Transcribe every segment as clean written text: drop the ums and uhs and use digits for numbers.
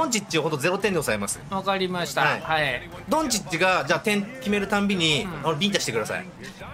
ドンチッチをほんと0点で抑えます。 わかりました。はい。 ドンチッチがじゃあ点決めるたんびに、ビンタしてください。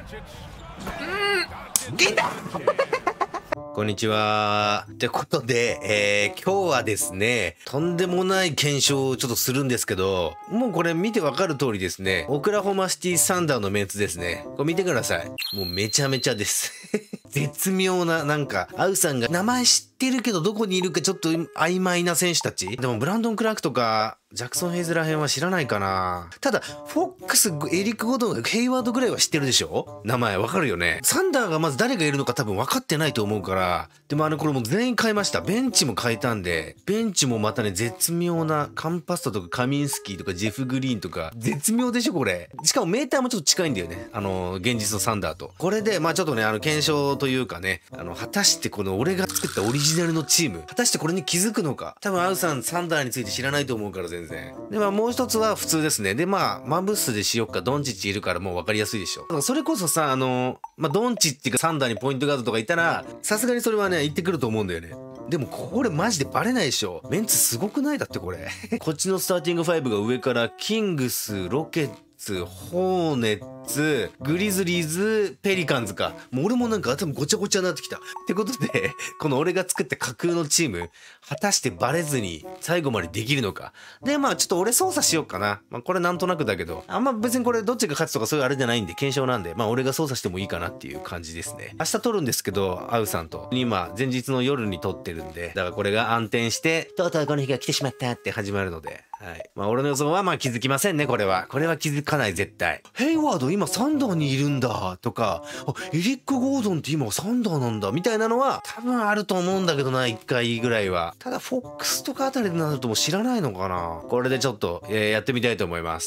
ビンタこんにちは。ってことで、今日はですね、とんでもない検証をちょっとするんですけど、もうこれ見てわかる通りですね、オクラホマシティサンダーのメンツですね。これ見てください。もうめちゃめちゃです。絶妙な、なんか、アウさんが名前知ってるけどどこにいるかちょっと曖昧な選手たち。でもブランドン・クラークとか、ジャクソン・ヘイズらへんは知らないかな。ただ、フォックス、エリック・ゴドン、ヘイワードぐらいは知ってるでしょ？名前わかるよね。サンダーがまず誰がいるのか多分分かってないと思うから。でもこれもう全員変えました。ベンチも変えたんで、ベンチもまたね、絶妙な、カンパストとかカミンスキーとかジェフ・グリーンとか、絶妙でしょこれ。しかもメーターもちょっと近いんだよね。現実のサンダーと。これで、まあちょっとね、検証というかね、果たしてこの俺が作ったオリジナルのチーム、果たしてこれに気づくのか。多分アウさん、サンダーについて知らないと思うから全然。で、まあもう一つは普通ですね。で、まあ、マブスでしよっか、ドンチッチいるからもう分かりやすいでしょ。だからそれこそさ、まあドンチッチがサンダーにポイントガードとかいたら、さすがにそれはね、言ってくると思うんだよね。でもこれマジでバレないでしょ。メンツすごくない？だってこれ。こっちのスターティング5が上からキングス、ロケッツ、ホーネッツ、グリズリーズ、ペリカンズか。もう俺もなんか頭ごちゃごちゃになってきた。ってことで、この俺が作った架空のチーム、果たしてバレずに最後までできるのか。で、まあちょっと俺操作しようかな。まあこれなんとなくだけど、あんま別にこれどっちが勝つとかそういうあれじゃないんで、検証なんで、まあ俺が操作してもいいかなっていう感じですね。明日撮るんですけど、アウさんと。今、前日の夜に撮ってるんで、だからこれが暗転して、とうとうこの日が来てしまったって始まるので、はい。まあ俺の予想はまあ気づきませんね、これは。これは気づかない、絶対。ヘイワード今サンダーにいるんだ、とか、エリック・ゴードンって今サンダーなんだ、みたいなのは多分あると思うんだけどな、一回ぐらいは。ただ、フォックスとかあたりになるともう知らないのかな。これでちょっと、やってみたいと思います。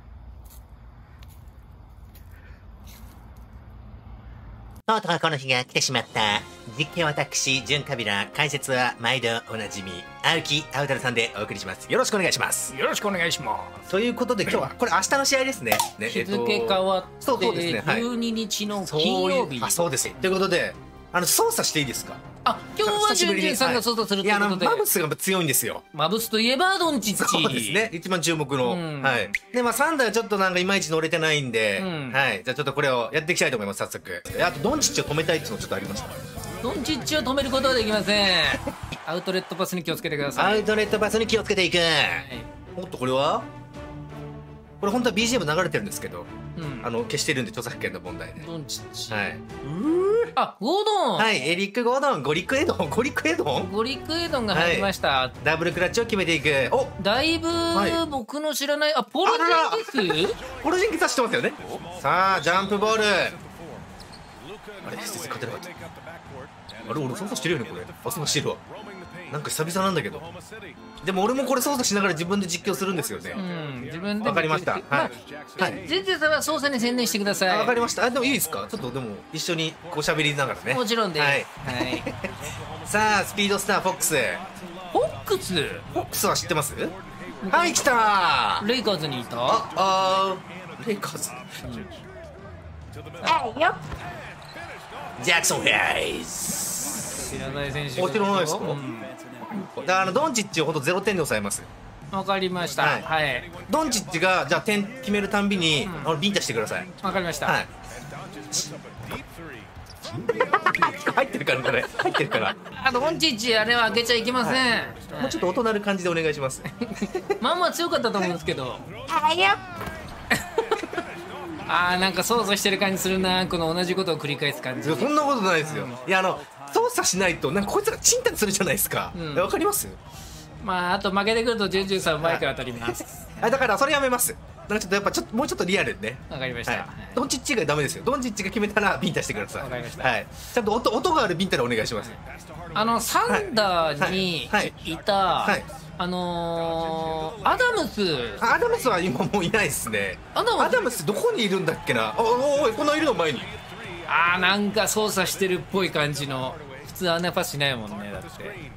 とうとうこの日が来てしまった。実況私、ジュンカビラ、解説は毎度おなじみ、青木アウタルさんでお送りします。よろしくお願いします。 よろしくお願いします。 ということで今日は、これ明日の試合ですね。 日付変わって、 そうですね。 12日の金曜日。 そうです。ということで、操作していいですか？ あ、今日はジュンジュンさんが操作するということで。 マブスが強いんですよ。 マブスといえばドンチッチ。 そうですね。一番注目の。はい。で、まあサンダーはちょっとなんかいまいち乗れてないんで、はい。じゃあちょっとこれをやっていきたいと思います、早速。あとドンチッチを止めたいっていうのちょっとありました。 ドンチッチを止めることはできません。アウトレットパスに気をつけてください。 アウトレットパスに気をつけていく。おっと、これはこれ本当は BGM 流れてるんですけど、消してるんで著作権の問題で。 ドンチッチ。 はい。 あ、ゴードン。 はい、エリック・ゴードン、ゴリック・エドン、ゴリック・エドン、 ゴリック・エドンが入りました。 ダブルクラッチを決めていく。お、 だいぶ僕の知らない、ポロジンギス？ ポロジンギスは知ってますよね。さあ、ジャンプボール。あれ、勝てなかった。あれ、俺操作してるよね、これ。あ、そうしてるわ。なんか久々なんだけど。でも俺もこれ操作しながら自分で実況するんですよね。 自分で。 わかりました。はい。 ジェジェさんは操作に専念してください。 わかりました。でもいいですか？ちょっとでも一緒にこう喋りながらね。 もちろんです。はい。 さあ、スピードスターフォックス。 フォックス？ フォックスは知ってます？はい、来たー。 レイカーズにいた？ レイカーズ。 はいよ。 ジャクソン・ヘイズ。 知らない選手。 知らないですか？だからドンチッチをほんと0点で抑えます。 わかりました。はい。 ドンチッチがじゃあ点決めるたんびにビンタしてください。 わかりました。はい。 入ってるからこれ。入ってるから。 ドンチッチあれは開けちゃいけません。 もうちょっと音鳴る感じでお願いします。 まあまあ強かったと思うんですけど。 はいよ。 なんか操作してる感じするな。この同じことを繰り返す感じ。 そんなことないですよ。いや操作しないとなんかこいつらチンタンするじゃないですか。わかります？ まああと負けてくるとジュンジュンさんマイク当たります。 だからそれやめます。なんかちょっとやっぱもうちょっとリアルね。 わかりました。 ドンチッチがダメですよ。ドンチッチが決めたらビンタしてください。 わかりました。 はい。ちゃんと音があるビンタでお願いします。 サンダーにいたアダムスは今もういないですね。アダムスどこにいるんだっけな。おい、こんないるの前に。 なんか操作してるっぽい感じの。普通あんなパスしないもんね。だって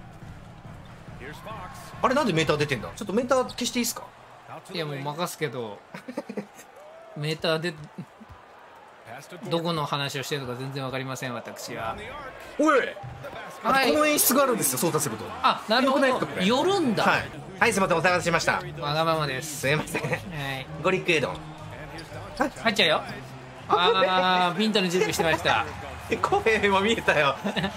あれなんでメーター出てんだ。ちょっとメーター消していいですか？ いやもう任すけどメーターでどこの話をしてるのか全然わかりません、私は。 おい、この演出があるんですよ、操作すると。 なるほど、寄るんだ。 はい、すみません、お騒がせしました。 わがままです。 すいません。 はい。 ゴリックエドン。 入っちゃうよ。ああ、ピントの準備してました。 声も見えたよ。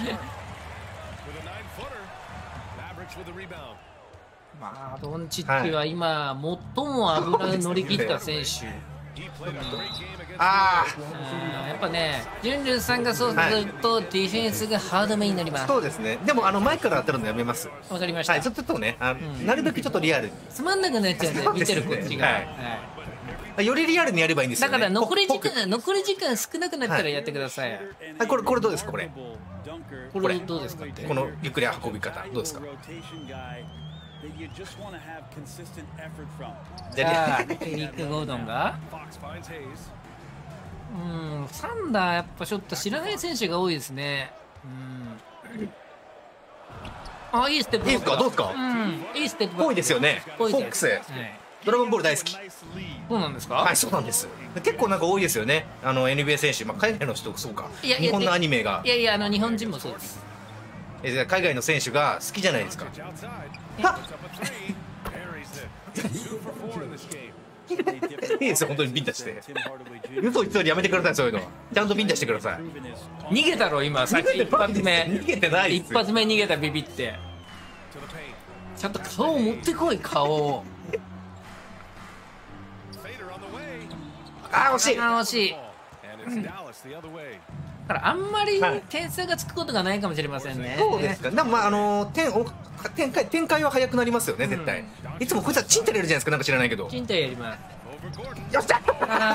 まあ、ドンチッチは今、最も油乗り切った選手。 あやっぱね、ジュンジュンさんがそうすると、ディフェンスがハードめになります。 そうですね。でも前から当たるのやめます。 わかりました。 はい、ちょっとね、なるべくちょっとリアルに。 つまんなくなっちゃうんで、見てるこっちが。 よりリアルにやればいいんですよね。 だから残り時間少なくなったらやってください。 はい、これどうですか、これどうですかって。 このゆっくり運び方どうですか。 じゃあエリック・ゴードンがサンダーやっぱちょっと知らない選手が多いですね。いいステップ。 いいですか、どうですか。 いいステップ。 多いですよね。フォックス。ドラゴンボール大好き。 そうなんですか。 はい、そうなんです。結構なんか多いですよね。NBA 選手、海外の人そうか。日本のアニメが。 いや日本人もそうです。 海外の選手が好きじゃないですか。いいですよ、本当にビンタして。嘘言ってやめてください、そういうのは。ちゃんとビンタしてください。 逃げたろ今、さっき一発目。 逃げてないです。 一発目逃げた、ビビって。ちゃんと顔を持ってこい、顔を。 惜しい。 惜しい。だからあんまり点数がつくことがないかもしれませんね。 そうですか。でも展開は早くなりますよね、絶対。いつもこいつはチンタやるじゃないですか、なんか知らないけど。 チンタやります。 よっしゃ。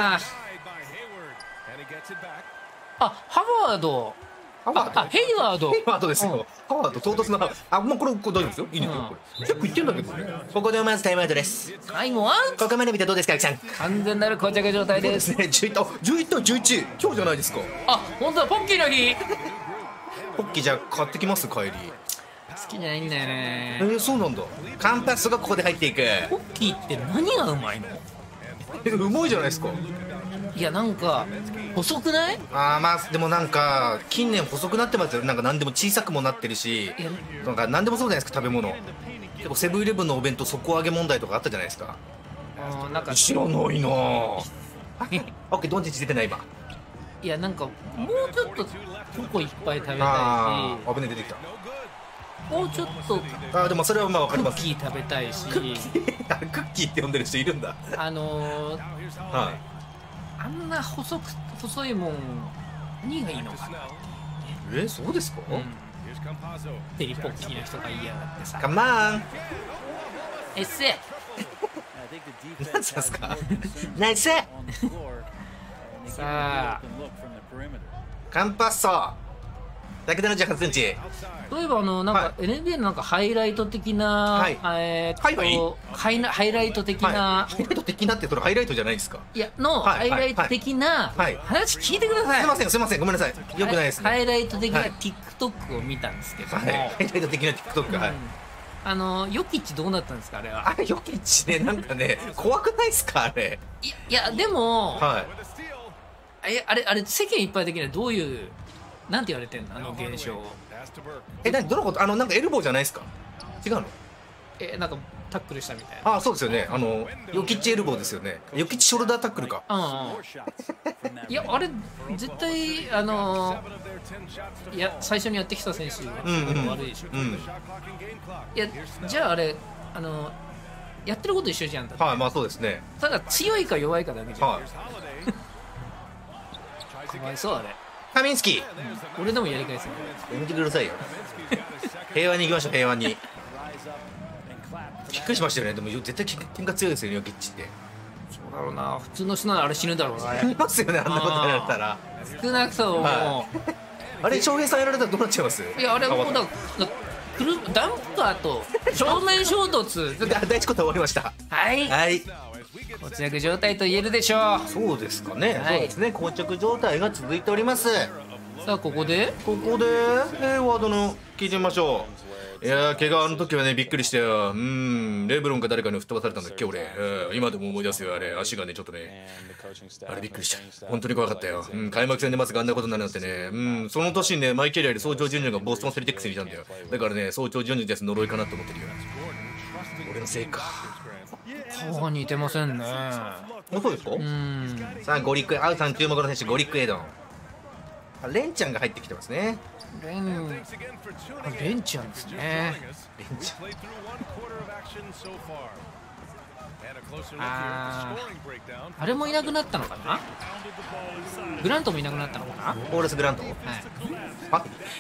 ハワード。ヘイワード。 ヘイワードですよ。ハワード唐突な。もうこれ大丈夫ですよ。いいですよ。結構いってんだけどね。ここでまずタイムアウトです。 はい、もうアウト。 ここまで見てどうですか、秋さん。 完全なる膠着状態です。 11対11。今日じゃないですか。 本当だ、ポッキーの日。 ポッキーじゃあ買ってきます、帰り。 好きじゃないんだよね。 そうなんだ。カンパスがここで入っていく。 ポッキーって何がうまいの？ うまいじゃないですか。 いや、なんか細くない？ でもなんか近年細くなってますよ。なんか何でも小さくもなってるし、なんか何でもそうじゃないですか、食べ物。結構セブンイレブンのお弁当底上げ問題とかあったじゃないですか。 なんか知らないな。オッケー、ドンチッチ出てない今。 いや、なんかもうちょっとチョコいっぱい食べたいし。 危ね、出てきた。 もうちょっとでもそれは分かります。 クッキー食べたいし。 クッキーって呼んでる人いるんだ。 あんな細いもん何がいいのかな。 そうですか。 テリポッキーの人が言いやがってさ。 カマン。 エッセ。 何ですか。ナイス。 さあ。 カンパッソ。178センチ。 例えばなんか NBA のなんかハイライト的な、ハイライト的な、 ハイライト的なってそれハイライトじゃないですか。 いやハイライト的な話聞いてください。 すいません、ごめんなさい。よくないですね。 ハイライト的な TikTok を見たんですけども、 ハイライト的な TikTok。 ヨキッチどうなったんですか、あれは。 ヨキッチね、なんかね、怖くないですか、あれ。 いやでも、あれ世間一般的にはどういうなんて言われてんの、あの現象。 どのこと、なんかエルボーじゃないですか。違うの。 なんかタックルしたみたいな。 そうですよね。ヨキッチエルボーですよね。ヨキッチショルダータックルか。 いや、あれ絶対いや最初にやってきた選手が悪いでしょ。いや、じゃああれやってること一緒じゃん。 そうですね。 ただ強いか弱いかだけじゃん。かわいそう、あれ。 カミンスキー。 俺でもやり返すよ。 やめてくださいよ。平和に行きましょう、平和に。びっくりしましたよね。でも絶対喧嘩強いですよね、ヨキッチって。 そうだろうな。普通の人ならあれ死ぬだろうな。 死にますよね、あんなことやられたら。 少なくともあれ、翔平さんやられたらどうなっちゃいます？ いや、あれもうダンプカーと正面衝突。 第一こと終わりました。 はい。膠着状態と言えるでしょう。 そうですかね。そうですね。膠着状態が続いております。 さあ、ここでワードの聞いてみましょう。いや怪我の時はねびっくりしたよ。レブロンか誰かに吹っ飛ばされたんだっけ俺。今でも思い出すよ、あれ。足がねちょっとね、あれびっくりした。本当に怖かったよ。開幕戦でまさかあんなことになるなんてね。その年にねマイケルより早朝ジュニアがボストンセルティックスにいたんだよ。だからね早朝ジュニアです呪いかなと思ってるよ。俺先生か。 顔が似てませんね。 そうですか。さあゴリック、アウさん注目の選手ゴリックエドン。レンちゃんが入ってきてますね。 レンちゃんですね。 レンちゃん。 あれもいなくなったのかな。グラントもいなくなったのかな。 オーレス・グラント。 はい、 あ、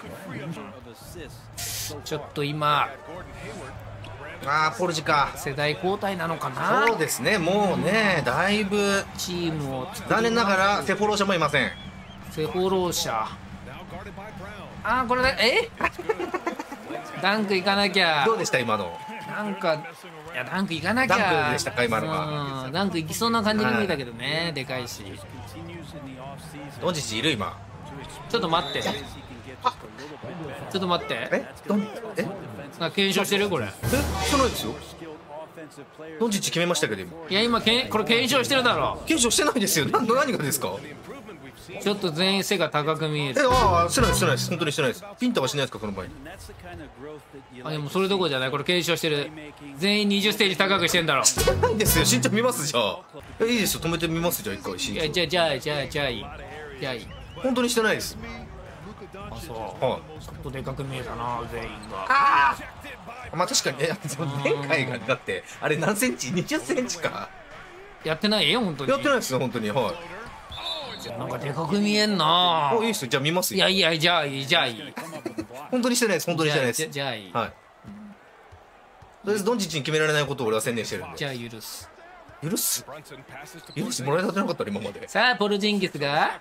ちょっと今ポルジか。 世代交代なのかな。 そうですね、もうね、だいぶチームを残念ながらセフォローシャもいません。 セフォローシャ、これでダンク行かなきゃ。 どうでした今の。 なんかいやダンク行かなきゃ。 ダンクでしたか今のは。 ダンク行きそうな感じに見えたけどね、でかいし。 ドンチッチいる今。 ちょっと待って、ちょっと待って、検証してるこれ。 してないですよ。ドンチッチ決めましたけど今。 いや今これ検証してるだろ。 検証してないですよ。何がですか。 ちょっと全員背が高く見える。 してないです。本当にしてないです。ピンタはしないですかこの場合。 でもそれどころじゃない。これ検証してる。全員20ステージ高くしてんだろ。 してないんですよ。身長見ますじゃあ。いいですよ。止めてみますじゃあ一回身長。 いやじゃあいい。 本当にしてないです。 そう。 はい。 ちょっとでかく見えたな全員が。 まあ確かに前回がだってあれ何センチ？20センチか。 やってないよ本当に。 やってないですよ本当に。はい。 なんかでかく見えんな。 いいですよ。じゃあ見ますよ。 いやじゃあいい。 本当にしてないです。本当にしてないです。 じゃあいい。 はい。とりあえずドンチッチに決められないことを俺は宣言してるんで。 じゃあ許す許してもらえたくなかったら今まで。 さあポルジンギスが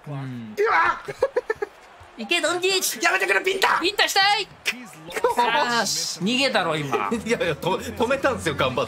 いけドンチッチ。 やめてくれピンタしたい。逃げたろ今。 いや止めたんですよ頑張って。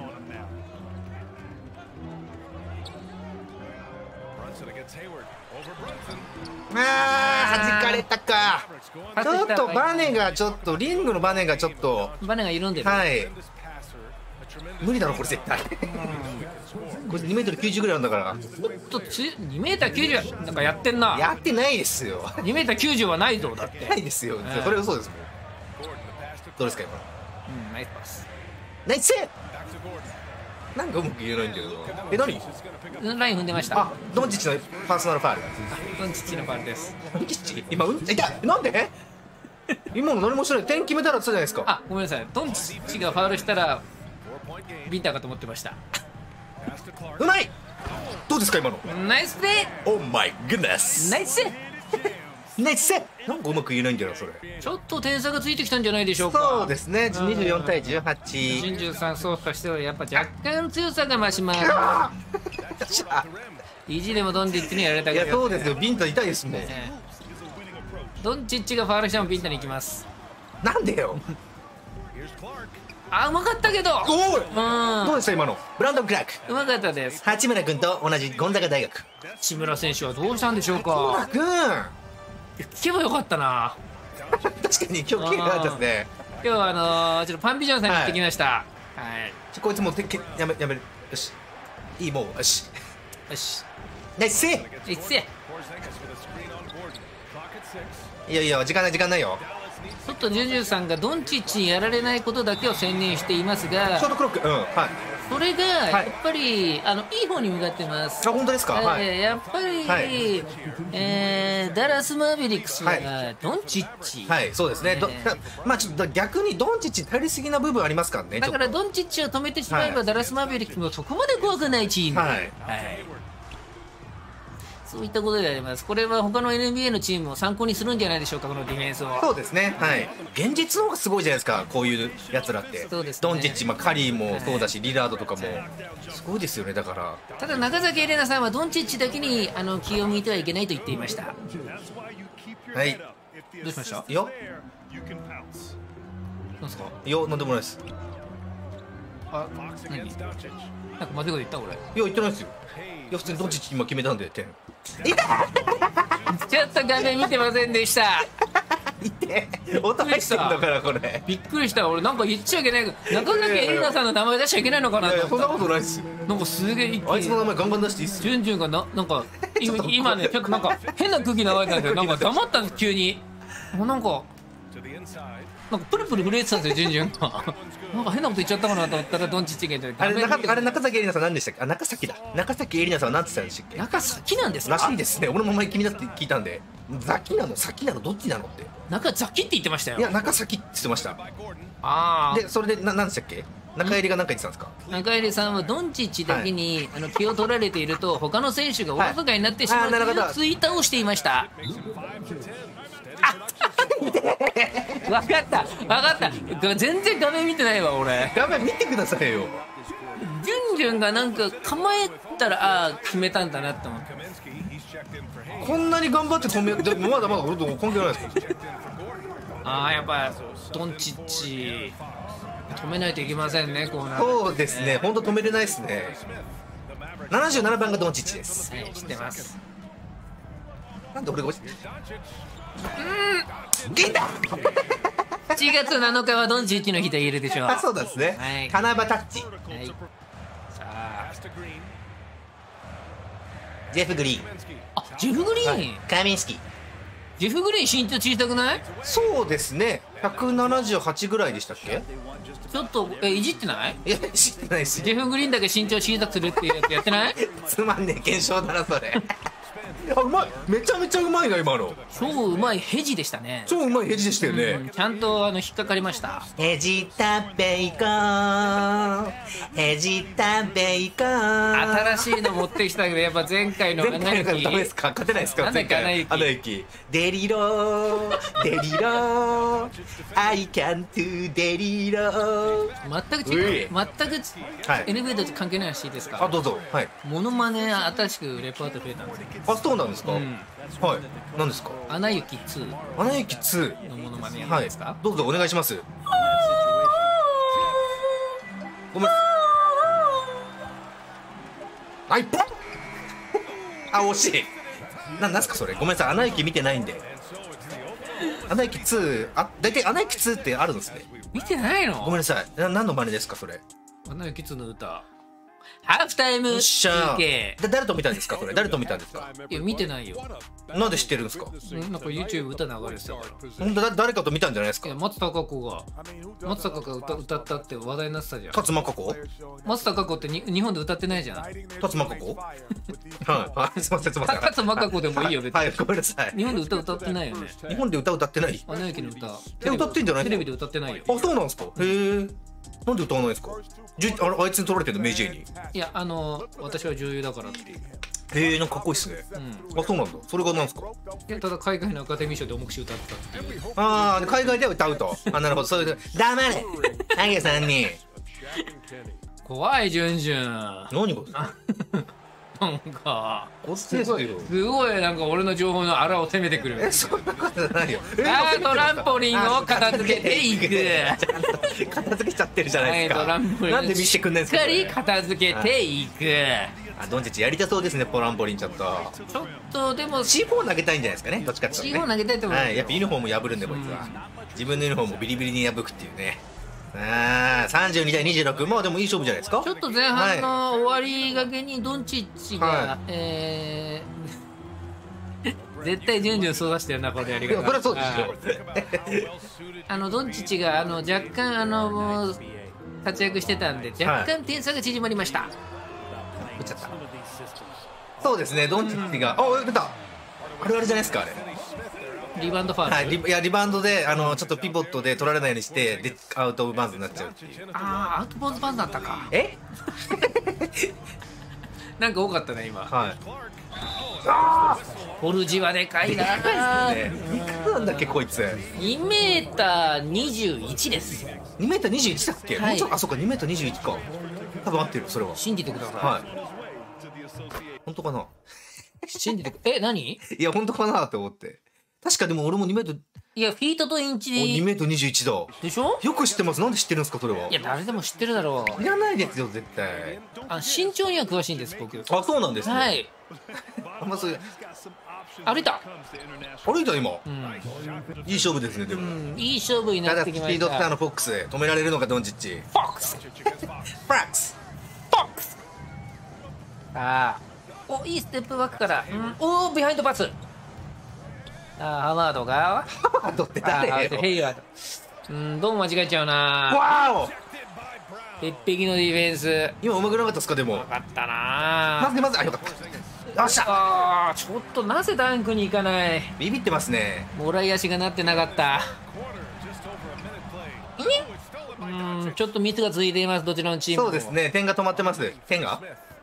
弾かれたか。ちょっとバネがリングのバネがバネが緩んでる。 はい。無理だろこれ絶対。これ2メートル90ぐらいなんだから。 ちょっと2メーター90なんかやってんな。 やってないですよ。 2メーター90はないぞだって。 ないですよ。それはそうですもん。どうですか今。 ナイスパス。 ナイス。なんかうまく言えないんだけど。何？ ライン踏んでました。 ドンチッチのパーソナルファール。 ドンチッチのファウルです。 ドンチッチ今なんで？今の何もしてない。点決めたらって言ったじゃないですか。 ごめんなさい。ドンチッチがファウルしたらビンタかと思ってました。 うまい。どうですか今の。 ナイスプレー。 オーマイグッネス。 ナイス。 なんかうまく言えないんだよそれ。 ちょっと点差がついてきたんじゃないでしょうか。 そうですね。24対18。 準々3走としてはやっぱ若干強さが増します。意地でもドンチッチにやられたけど。 いやそうですよ。ビンタ痛いですもん。 ドンチッチがファウルしてもビンタに行きます。 なんでよ。 うまかったけど。 どうでした今の。ブランドン・クラーク。 うまかったです。 八村君と同じゴンザガ大学。 千村選手はどうしたんでしょうか。聞けばよかったな。 確かに今日聞けばよかったですね。 今日はちょっとパンビジョンさんに行ってきました。はい。 こいつもうやめる。よし。いいもうよし。ナイス。いや時間ないよ。 ちょっとジュジュさんがドンチッチにやられないことだけを専念していますが、 ショートクロック。はい。 それがやっぱりいい方に向かってます。 本当ですか。はい。 やっぱりダラスマーベリックスはドンチッチ。 はい、そうですね。まあちょっと逆にドンチッチ頼りすぎな部分ありますからね。 だからドンチッチを止めてしまえばダラスマーベリックスもそこまで怖くないチーム。はい。そういったことであります。これは他の NBA のチームを参考にするんじゃないでしょうか、このディフェンスを。 そうですね。はい。現実の方がすごいじゃないですか、こういうやつらって。 そうですね。 ドンチッチ、カリーもそうだし、リラードとかもすごいですよね。だから。 ただ中崎エレナさんはドンチッチだけに気を向いてはいけないと言っていました。 はい。 どうしました？ よ。 なんですか？ よ、なんでもないです。 何？なんかまずいこと言った俺。 いや言ってないですよ。いや普通にドンチッチ今決めたんで点。 ちょっと画面見てませんでした。 音入ってんだからこれ。 びっくりした。俺なんか言っちゃいけない。中崎エレナさんの名前出しちゃいけないのかな。 そんなことないですよ。 なんかすげえあいつの名前ガンガン出していいっすよ。 ジュンジュンがなんか今ねちょっとなんか変な空気流れたんだけど、なんか黙ったんです急に。もうなんかなんかプルプル震えてたんですよ、ジュンジュンが。なんか変なこと言っちゃったかなと思ったら、ドンチッチが言ってあれ中崎エリナさん何でしたっけ？あ、中崎だ。中崎エリナさんは何て言ったんでしたっけ？ 中先なんですからしいですね。俺も前気になって聞いたんで、ザキなの先なのどっちなのって。 中ザキって言ってましたよ。 いや中崎って言ってました。 ああ。 でそれで何でしたっけ？中入りが何か言ってたんですか？ 中入さんはドンチッチだけに、気を取られていると他の選手がおろそかになってしまうというツイッターをしていました。分かった分かった。全然画面見てないわ俺。 画面見てくださいよ。 ジュンジュンがなんか構えたら、ああ決めたんだなって思って。 こんなに頑張って止めでもまだまだ俺と関係ないですか？ ああやっぱドンチッチ止めないといけませんね、こうなるとね。 そうですね、本当止めれないですね。77番がドンチッチです。 はい、知ってます。 なんで俺が落ちて聞いた7月7日はドンチッチの日と言えるでしょう。 あ、そうなんですね。 はい、 七夕タッチ。 はい、さあジェフ・グリーン。 あ、ジェフ・グリーン、はい、 カミンスキー。 ジェフ・グリーン身長小さくない？ そうですね、178ぐらいでしたっけ？ ちょっといじってない？ いや、いじってないですよ。 ジェフ・グリーンだけ身長小さくするっていうやつやってない？ つまんねえ検証だなそれ。あ、うまい、めちゃめちゃうまいな今の。 超うまいヘジでしたね。 超うまいヘジでしたよね。 ちゃんと引っかかりました。 ヘジ食べいこう、ヘジ食べいこう。 新しいの持ってきたけどやっぱ前回のダメですか？勝てないですか？前回アナ雪。デリローデリロー I can't do デリロー。 全く違う、全く NBA と関係ないらしいですか？ あ、どうぞ。はい。 モノマネ新しくレパート増えたんですよ。 あ、そうなんですか？はい。何ですか？ アナ雪2。 アナ雪2 のモノマネやないですか？ どうぞお願いします。ごめん。あ、一本。あ、惜しい。なんですかそれ。ごめんなさい。アナ雪見てないんで。アナ雪2、あ、大体アナ雪2ってあるんですね。 見てないの？ ごめんなさい。何の真似ですかそれ。 アナ雪2の歌。ハーフタイム PK。 誰と見たんですかこれ？誰と見たんですか？ いや見てないよ。 なんで知ってるんですか？ なんか YouTube 歌流れてたから。 本当誰かと見たんじゃないですか？ いや松たか子が歌ったって話題になってたじゃん。 辰馬加子？ 松たか子って日本で歌ってないじゃん。 辰馬加子？はい。すみませんすみません。 辰馬加子でもいいよ別に。 はい、ごめんなさい。 日本で歌ってないよね。 日本で歌ってない？ アナ雪の歌。 歌ってんじゃない？ テレビで歌ってないよ。 あ、そうなんですか？へえ。なんで歌わないですか？あいつに取られてるのメイジェイに。 いや私は女優だからっていう。 へえ、なんかかっこいいっすね。あ、そうなんだ。それがなんですか？ いやただ海外のアカデミー賞で重くし歌ったっていう。 ああ、海外では歌うと。あ、なるほど。そういう黙れハゲさんに。 怖いジュンジュン。 何が？ なんかすごいなんか俺の情報のあらを攻めてくる。 そんなことないよ。 トランポリンを片付けていく。 片付けちゃってるじゃないですか。 トランポリンなんで見せてくんないんですか？ しっかり片付けていく。 あ、ドンチッチやりたそうですね、トランポリンちょっと。 ちょっとでも C4 投げたいんじゃないですかね、どっちかっていうとね。 C4 投げたいと思う。 はい、やっぱユニフォーム破るんでこいつは。自分のユニフォームをビリビリに破くっていうね。ああ、32対26、まあでもいい勝負じゃないですか。 ちょっと前半の終わりがけにドンチッチが、絶対ジュンジュンそう出してるなこのやり方。 そりゃそうですよ。 ドンチッチが若干活躍してたんで若干点差が縮まりました。 打っちゃった。そうですね、ドンチッチが、あ、出た。あれじゃないですかあれ。 リバウンドファウル。 はい、いやリバウンドでちょっとピボットで取られないようにしてでアウトオブバウンズになっちゃうっていう。 ああ、アウトオブバウンズだったか。なんか多かったね今。 はい。 ボルジはでかいな。 いくらなんだっけこいつ。 2m21です。 2m21だっけ？ はい。 あ、そうか2m21か。多分合ってるそれは。 信じてください。 はい。本当かな。 信じて何？ いや本当かなって思って。確かでも俺も2m。 いやフィートとインチで。 2m21だ。 でしょ？ よく知ってます。なんで知ってるんですかそれは。 いや誰でも知ってるだろう。 いらないですよ絶対。 身長には詳しいんです僕。 あ、そうなんですね。 はい。 あんまそういう。 歩いた今。いい勝負ですねでも。 いい勝負になってきました。 ただスピードスターのフォックス止められるのかドンチッチ。 フォックス。ああ。いいステップバックから。ビハインドパス。ハマードが。 ハマードって誰よ。 ヘイワード。 うん、どうも間違えちゃうな。 わお、 鉄壁のディフェンス。 今うまくなかったですか？でもよかったな。 まずあ、よかった。よっしゃ。 あー、ちょっとなぜダンクに行かない。 ビビってますね。 もらい足がなってなかった。ちょっとミスが続いています、どちらのチームも。 そうですね、点が止まってます。点が、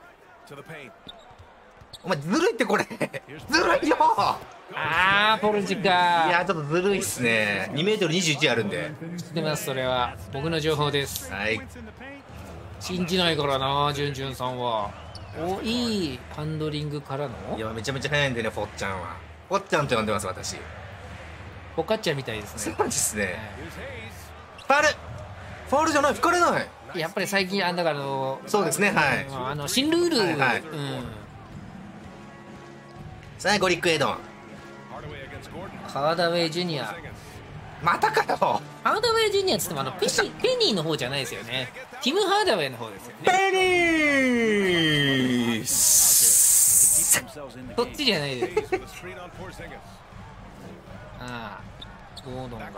お前ずるいってこれずるいよ。 ポルジか。 いやちょっとずるいっすね。2メートル21あるんで。 知ってます、それは僕の情報です。 はい、 信じないからな、ジュンジュンさんは。いいハンドリングからの。 いやめちゃめちゃ速いんでね、フォッちゃんは。フォッちゃんと呼んでます私。 ポカッチャみたいですね。 そうですね。ファウルじゃない、吹かれない。 やっぱり最近だからそうですね、はい。 新ルール、 はいはい、さあゴリック・エドン、 ハーダウェイジュニア。 またかよ。 ハーダウェイジュニアっつってもペニーの方じゃないですよね。ティム・ハーダウェイの方ですよね。 ペニーそっちじゃないです。ゴードンが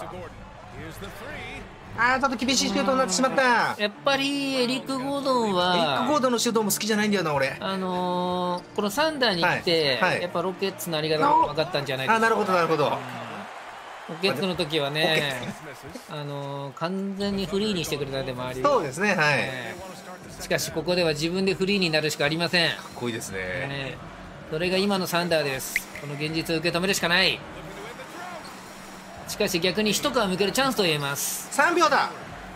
ちょっと厳しいシュートになってしまった。 やっぱりエリック・ゴードンはエリック・ゴードンのシュートも好きじゃないんだよな俺。 このサンダーに行って、 はいはい、 やっぱロケッツのありがたが分かったんじゃないですか。 なるほどなるほど。 ロケッツの時はね、完全にフリーにしてくれたんで周り。 そうですね、はい、 しかしここでは自分でフリーになるしかありません。 かっこいいですね。 それが今のサンダーです。この現実を受け止めるしかない。しかし逆に一皮向けるチャンスと言えます。 3秒だ。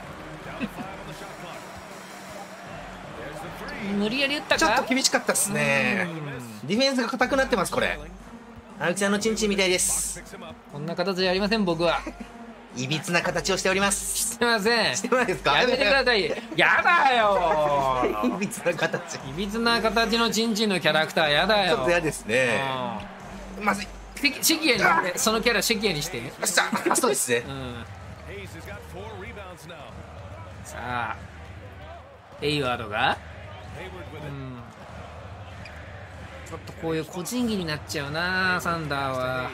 無理やり打ったか。 ちょっと厳しかったですね。ディフェンスが硬くなってます。これ青木さんのチンチンみたいです。 こんな形じゃありません僕は。 いびつな形をしております。 してません。 してないですか。 やめてください。やだよいびつな形。 いびつな形のチンチンのキャラクターやだよ。 ちょっと嫌ですね。まずい。 シギアにして、そのキャラシギアにして。 そうですね。 さあヘイワードが、ちょっとこういう個人技になっちゃうなサンダーは。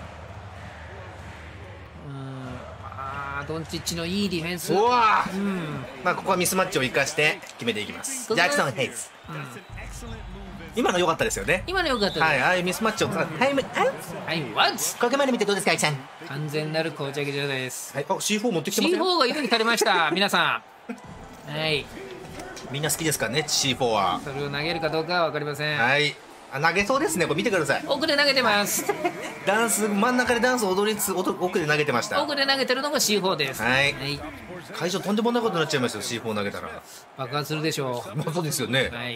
ドンチッチのいいディフェンス。 うわ、まあここはミスマッチを生かして決めていきます。ジャクソン・ヘイズ、今の良かったですよね。 今の良かったです。 はい、ああいうミスマッチをワンツここまで見てどうですか、アキさん。 完全なる膠着状態です。 はい、C4 持ってきてますよ。 C4 が用意されました皆さん。はい、 みんな好きですからね C4 は。 それを投げるかどうかは分かりません。 はい、投げそうですね。これ見てください。 奥で投げてます。 ダンス真ん中でダンスを踊りつつ奥で投げてました。 奥で投げてるのが C4 です。 はい、会場とんでもないことになっちゃいましたよ。 C4 投げたら爆発するでしょう。 まあそうですよね。 はい、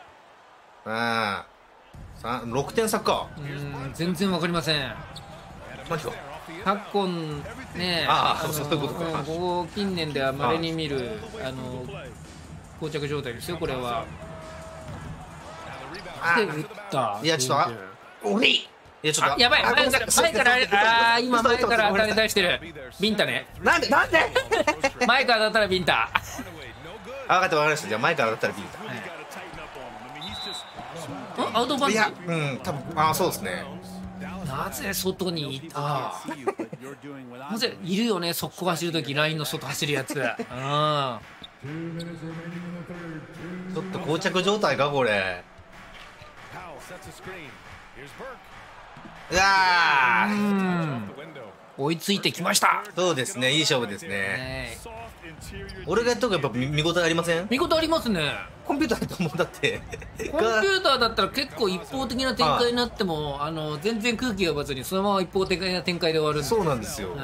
6点差か。 全然わかりません。 何か昨今ね、 そういうことか。 ここ近年では稀に見る膠着状態ですよこれは。で打った。 いやちょっと俺いやちょっとやばい、前から今前から当たり出してるビンタね。 なんで前から当たったらビンタ。 分かった分かりました。じゃあ前から当たったらビンタ。 アウトバンク。 いや多分そうですね。 なぜ外にいた。なぜいるよね、速攻走るときラインの外走るやつ。ちょっと膠着状態かこれ。うわ追いついてきました。 そうですね、いい勝負ですね。俺がやった方がやっぱ見応えありません？ 見応えありますね。 コンピューターだと思う。だってコンピューターだったら結構一方的な展開になっても全然空気が読まずにそのまま一方的な展開で終わるんです。 そうなんですよ。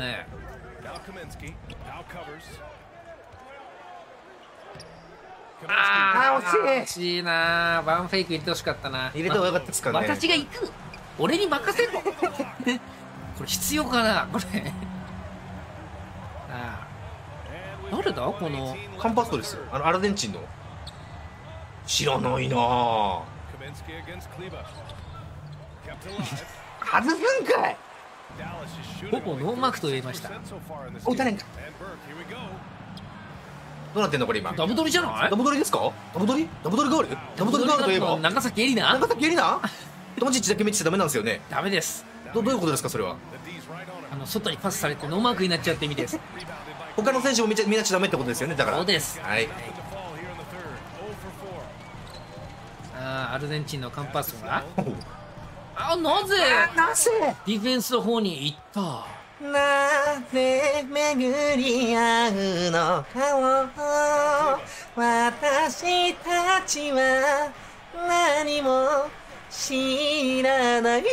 惜しいな。ワンフェイク入れてほしかったな。 入れた方がよかったですかね。 私が行く、俺に任せろこれ必要かなこれ。誰だこのカンパストですよ。アルゼンチンの。知らないなぁ。外すんかい。 ほぼノーマークと言いました。 打たれんか。どうなってんのこれ今。 ダブドリじゃない？ ダブドリですか？ダブドリガール？ダブドリガールといえば長崎エリナ？ 長崎エリナ？ドンチッチだけ見てちゃダメなんですよね。 ダメです。 どういうことですかそれは。 外にパスされてノーマークになっちゃってみです。 他の選手も見なちゃダメってことですよね。だからそうです。 はい。 アルゼンチンのカンパッソがなぜディフェンスの方に行った。 なぜ巡り合うのかを私たちは何も知らない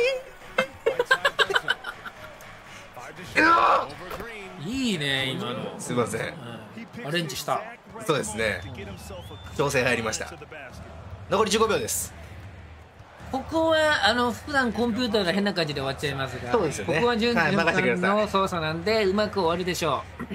いいね今の。 すいません、 アレンジした。 そうですね、調整入りました。残り15秒です。 ここは普段コンピューターが変な感じで終わっちゃいますが、 そうですよね、 ここは順はい、任せてください。 の操作なんでうまく終わるでしょう。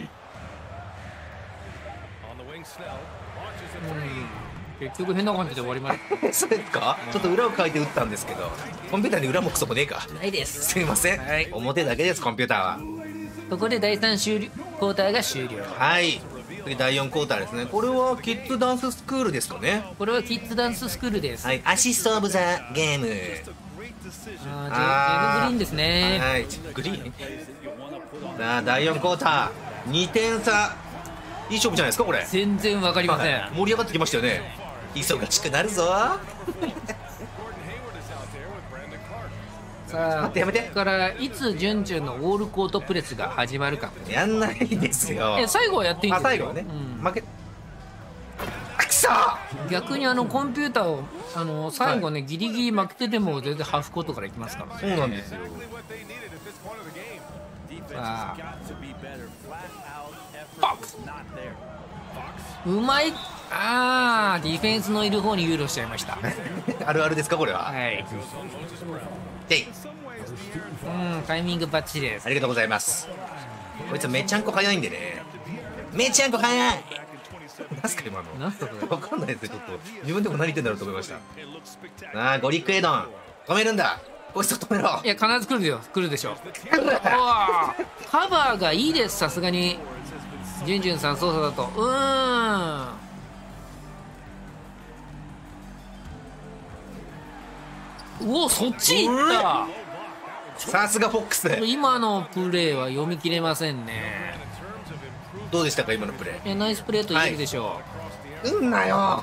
結局変な感じで終わりましそうですか、ちょっと裏を書いて打ったんですけど、コンピューターに裏もクソもねえか。 ないです。 すいません、 はい、 表だけですコンピューターは。 ここで第3クォーターが終了。 はい、次第4クォーターですね。これはキッズダンススクールですかね。 これはキッズダンススクールです。 はい、アシストオブザゲーム。 ジェフ・グリーンですね。 はい、グリーン。さあ第4クォーター2点差、いい勝負じゃないですかこれ。 全然わかりません、 はい、盛り上がってきましたよね。忙しくなるぞさあ待ってやめて。 だからいつ順々のオールコートプレスが始まるか。 やんないですよ。 最後はやっていいんですよ。 最後はね、負けくそ。 逆にコンピューターを最後ね、ギリギリ負けてでも全然ハーフコートからいきますから。 そうなんですよ。 さあうまい。ディフェンスのいる方にユーロしちゃいましたあるあるですかこれは。 はい。 でタイミングバッチリです。 ありがとうございます。こいつめちゃんこ早いんでね。めちゃんこ早い。何すか今の。 何すかこれ。 分かんないですよ。ちょっと自分でも何言ってんだろうと思いました。ゴリックエドン止めるんだ。こいつを止めろ。 いや必ず来るでしょカバーがいいです。さすがにジュンジュンさん操作だとそっち行った。 さすがフォックス。 今のプレーは読み切れませんね。 どうでしたか今のプレー。 ナイスプレーと言えるでしょう。うんなよ。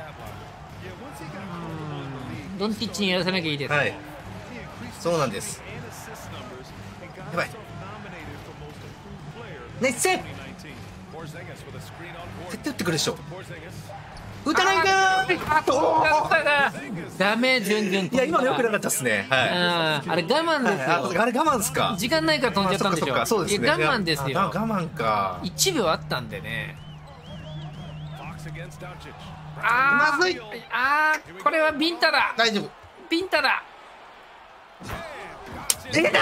ドンティッチにやらせなきゃいいです。 はい、そうなんです。やばい。ナイスセーブ。絶対打ってくるでしょ。打たないかー。 ダメ。順々。 いや今の良くなかったっすね。はい。 あれ我慢ですよ。 あれ我慢っすか。 時間ないから飛んじゃったんでしょ。 そうですね。 いや我慢ですよ。 我慢か。 1秒あったんでね。 まずい。 これはビンタだ。 大丈夫。 ビンタだ。 逃げた。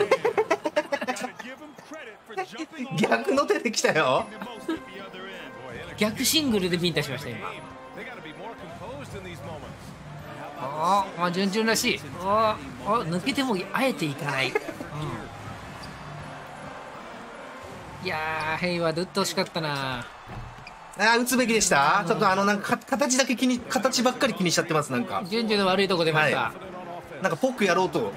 逆の手で来たよ。 逆シングルでビンタしました今。順々らしい。抜けてもあえていかない。いやーヘイワード打ってほしかったな。 打つべきでした。ちょっとなんか形ばっかり気にしちゃってます。なんか順々の悪いとこ出ました。 なんかポックやろうと。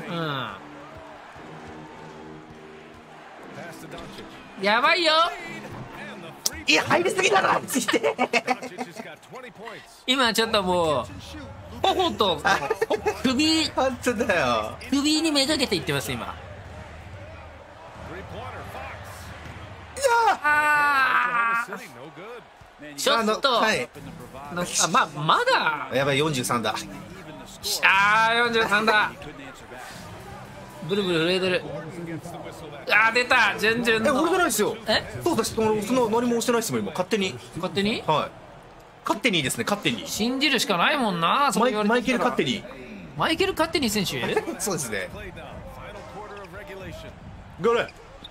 やばいよ。 いや入りすぎだな。ついて今ちょっともう頬と首本当だよ。 首にめがけていってます今。ちょっとまだやばい。43だ。 43だ。ブルブル震えてる。出た。順々の。 俺じゃないですよ。そうです。その何も押してないですもん今。勝手にはい。勝手にですね。勝手に信じるしかないもんな。 マイケル勝手に。 マイケル勝手に選手そうですね。ゴール。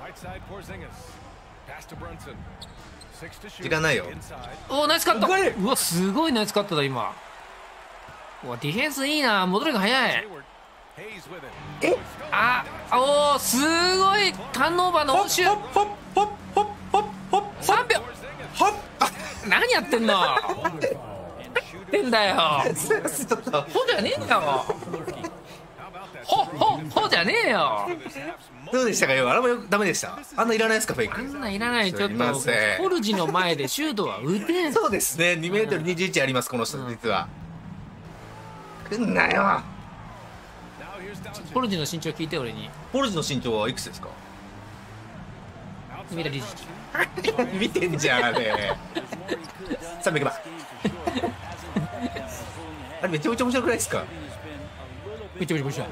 時間ないよ。 ナイスカット。うわすごいナイスカットだ今。ディフェンスいいな。戻りが早い。すごいターンオーバーの応酬。3秒。何やってんの。ってんだよ。ほじゃねえよ。ほじゃねえよ。 どうでしたかよ。あれもダメでした。あんないらないですかフェイク。 あんないらない。ちょっとすいませんポルジの前でシュートは打てん。 そうですね。2メートル21ありますこの人実は。来んなよ。 ポルジの身長聞いて俺に。 ポルジの身長はいくつですか。 見たリジ見てんじゃんあれ。300番。あれめちゃめちゃ面白くないですか。 めちゃめちゃ面白い。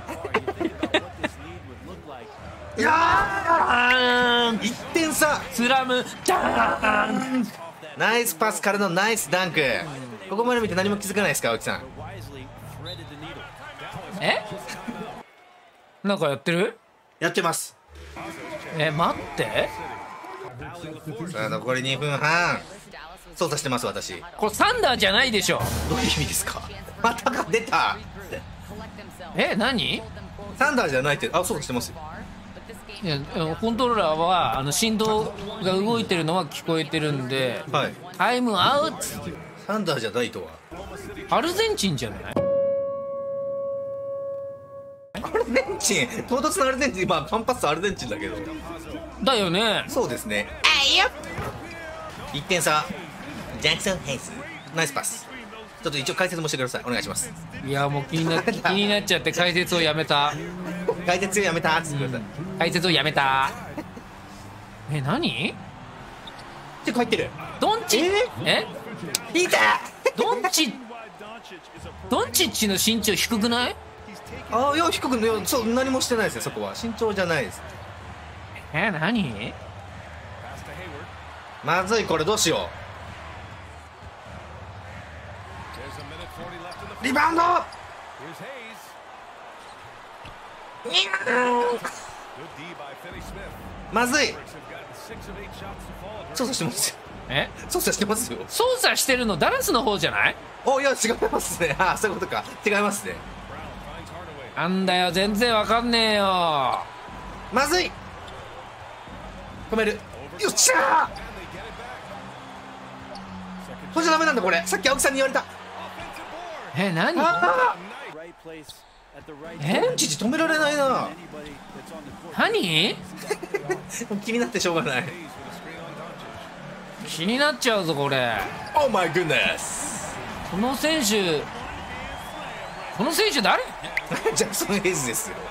いやー1点差。 スラムダンク。 ナイスパスからのナイスダンク。ここまで見て何も気づかないですか青木さん。 え？なんかやってる？ やってます。 待って。 さあ残り2分半。操作してます私。 これサンダーじゃないでしょ。 どういう意味ですか。またが出た。 何？ サンダーじゃないって。あ、操作してますよ。 いやコントローラーは振動が動いてるのは聞こえてるんで、 はい。 タイムアウト。 サンダーじゃないとは。 アルゼンチンじゃない？ アルゼンチン。唐突のアルゼンチン。まあカンパスアルゼンチンだけど。 だよね。 そうですね。1点差。ジャクソン・ヘイス。ナイスパス。ちょっと一応解説もしてください。お願いします。 いやもう気になっちゃって解説をやめた。 解説やめたっつってください。 解説をやめた。何？ って書いてる。 ドンチいた。 ドンチッチの身長低くない？ ああ、いや低くいやそう何もしてないですよそこは。身長じゃないです。 何？ まずいこれどうしよう。リバウンド。まずい。操作してますよ。操作してますよ。 操作してるのダラスの方じゃない？ おいや違いますね。ああそういうことか。違いますね。 なんだよ全然わかんねえよ。 まずい。止める。よっしゃー。これじゃダメなんだこれ。さっき青木さんに言われた。 何？ ドンチッチ止められないな。 何？ 気になってしょうがない。 気になっちゃうぞこれ。 Oh my goodness。 この選手誰？ ジャクソン・ヘイズですよ。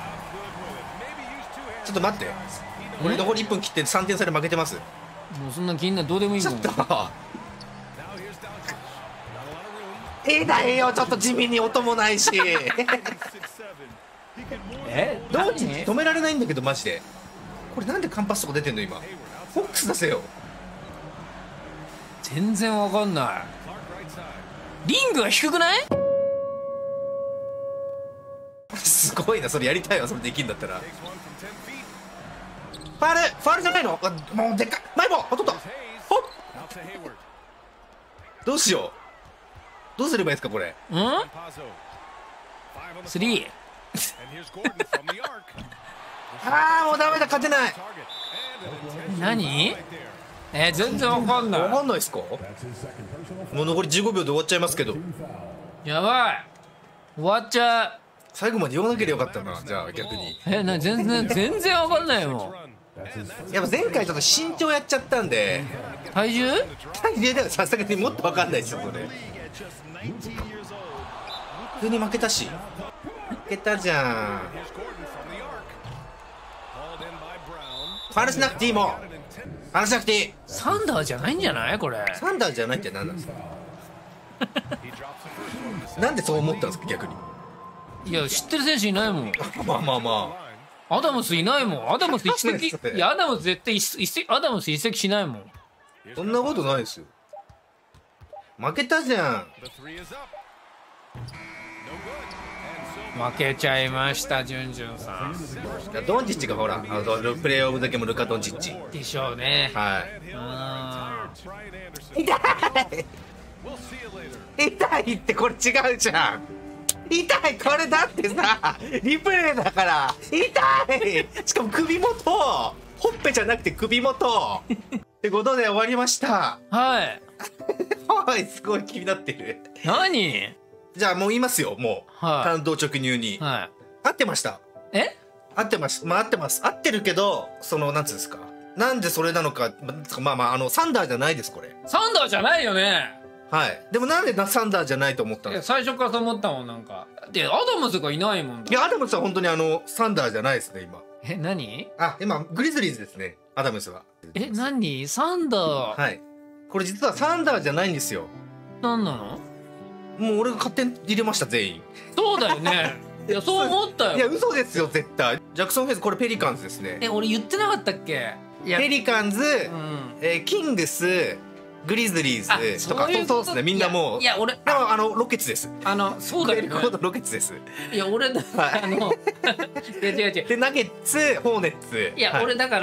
ちょっと待って。これ残り1分切って3点差で負けてます。 もうそんな気になるどうでもいいもん。 ちょっとだよ。ちょっと地味に音もないし。どっち止められないんだけどマジで。これなんでカンパスとか出てんの今。フォックス出せよ。 全然わかんない。リングが低くない？ すごいな。それやりたいわ。それできんだったら。ファールじゃないの？もうでっかい。前も取った。ほっ。どうしよう。どうすればいいですかこれ。 スリー。 ああもうダメだ。勝てない。 何？全然わかんない。 わかんないっすか。もう残り15秒で終わっちゃいますけど。 やばい。終わっちゃう。 最後まで言わなければよかったな。じゃあ逆に。 全然わかんないもん。 やっぱ前回ちょっと身長やっちゃったんで。 体重ではさすがにもっとわかんないですよそれ。普通に負けたし。負けたじゃん。ファウルしなくていいもん。ファウルしなくていい。 サンダーじゃないんじゃないこれ。 サンダーじゃないって何なんですか。なんでそう思ったんですか逆に。 いや知ってる選手いないもん。 まあまあまあ。アダムスいないもん。アダムス一席。いやアダムス絶対アダムス一席しないもん。 そんなことないですよ。負けたじゃん。 負けちゃいましたジュンジュンさん。 ドンチッチがほらプレーオブだけもルカ・ドンチッチでしょうね。 痛い痛いってこれ違うじゃん。痛いこれだってさリプレイだから痛い。しかも首元ほっぺじゃなくて首元ってことで終わりました。 はいはいすごい気になってる。 何？ じゃあもう言いますよもう、単刀直入に、合ってました。 合ってます。まあ合ってます。合ってるけど、なんつうんですか。なんでそれなのか、まあまあ、サンダーじゃないです、これ。 サンダーじゃないよね。 はい。でもなんでサンダーじゃないと思ったんですか？ 最初からそう思ったもん、なんか。で、アダムズがいないもんだ。 いや、アダムスは本当にサンダーじゃないですね、今。 何？ 今、グリズリーズですね、アダムスは。 何？サンダー。 はい。これ実はサンダーじゃないんですよ。 なんなの？ もう俺が勝手に入れました、全員。 そうだよね。いや、そう思ったよ。 いや、嘘ですよ、絶対。ジャクソンフェイス、これペリカンズですね。 俺言ってなかったっけ？ ペリカンズ、キングス、グリズリーズとか、そうですね、みんなもう。 いや、俺、 でもロケツです。 そうだよね。 ロケツです。 いや、俺、いや、違う。 で、ナゲッツ、ホーネッツ。 いや、俺だから、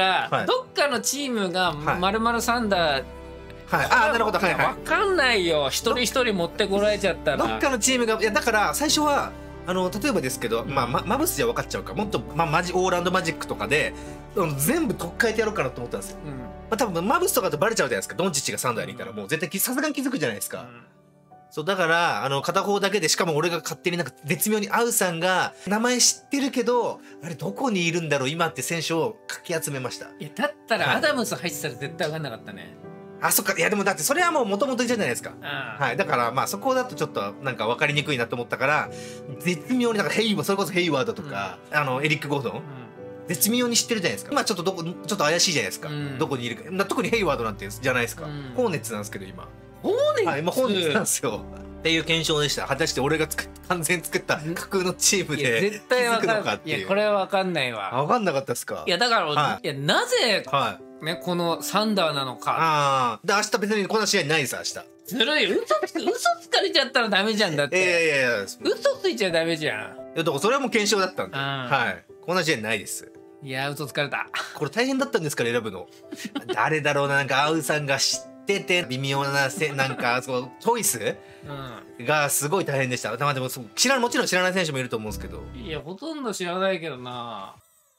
どっかのチームがまるまるサンダー。 はい、なるほど、はいはい。 わかんないよ、一人一人持ってこられちゃったら。 どっかのチームが、いや、だから、最初は。例えばですけど、マブスじゃ分かっちゃうか、もっと、オーランドマジックとかで全部取っ替えてやろうかなと思ったんですよ。多分マブスとかとバレちゃうじゃないですか。ドンチッチがサンダーにいたらもう絶対さすがに気づくじゃないですか。そうだから片方だけで、しかも俺が勝手になんか絶妙にアウさんが名前知ってるけど、あれどこにいるんだろう今って選手をかき集めました。 いや、だったらアダムス入ってたら絶対分かんなかったね。 そっか。いやでもだってそれはもう元々じゃないですか。はい。だからまあそこだとちょっとなんか分かりにくいなと思ったから、絶妙になんかそれこそヘイワードとか、エリック・ゴードン、絶妙に知ってるじゃないですか。今ちょっと怪しいじゃないですか。どこにいるか。特にヘイワードなんてじゃないですか。ホーネッツなんですけど今。 ホーネッツ？ はい、ホーネッツなんですよ。っていう検証でした。果たして俺が完全作った架空のチームで絶対気づくのかっていう。 いや、これは分かんないわ。 分かんなかったですか？ いや、だから、いや、なぜ、 はいこのサンダーなのか。 で、明日別にこんな試合ないです、明日。 ずるい。嘘つかれちゃったらダメじゃん。だって。 いや嘘ついちゃダメじゃん。 いや、だからそれはもう検証だったんで。はい。こんな試合ないです。 いや、嘘つかれた。 これ大変だったんですから選ぶの。誰だろうな、なんかアウさんが知ってて微妙ななんかチョイスがすごい大変でした。でももちろん知らない選手もいると思うんですけど。 いや、ほとんど知らないけどな。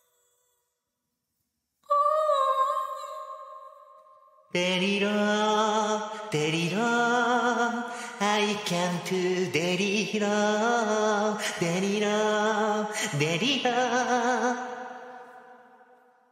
デリロデリロ I can't デリロデリロデリロ